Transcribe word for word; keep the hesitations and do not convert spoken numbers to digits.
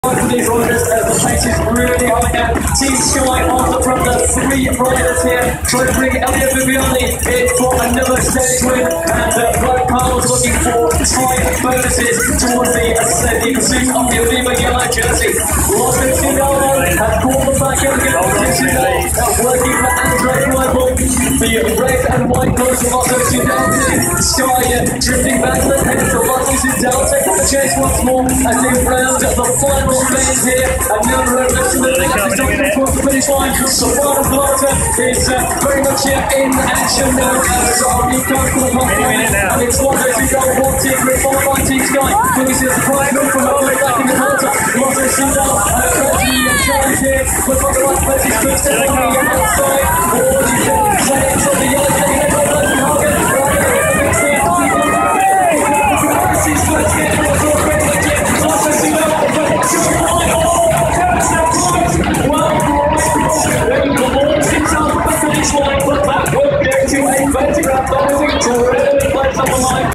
For these riders, uh, the pace is really high now. Team Sky on the front, the three riders here trying to bring Elliot Viviani in for another stage win, and uh, Black Carl's looking for time bonuses towards the ascending pursuit of the Aviva yellow jersey. Lawson Fingallo has called the back end again. Fingallo working for Andre Global. The red and white colours of Lotto Sindalce. Sky uh, drifting back to the head of Lotto Sindalce from the chase once more as they round the final phase here. Another revolution that is starting towards the finish line. So final quarter is uh, very much here in action now as our new card for the pathway. And it's Lotto Sindalce one team with four by Team Sky. Can we see a surprise move from Lotto back in the quarter? Lotto Sindalce uh, gradually in charge here. But on the right place is good step on the outside. Or you can play it from the yellow thing. They've got Logan Hogan. Well,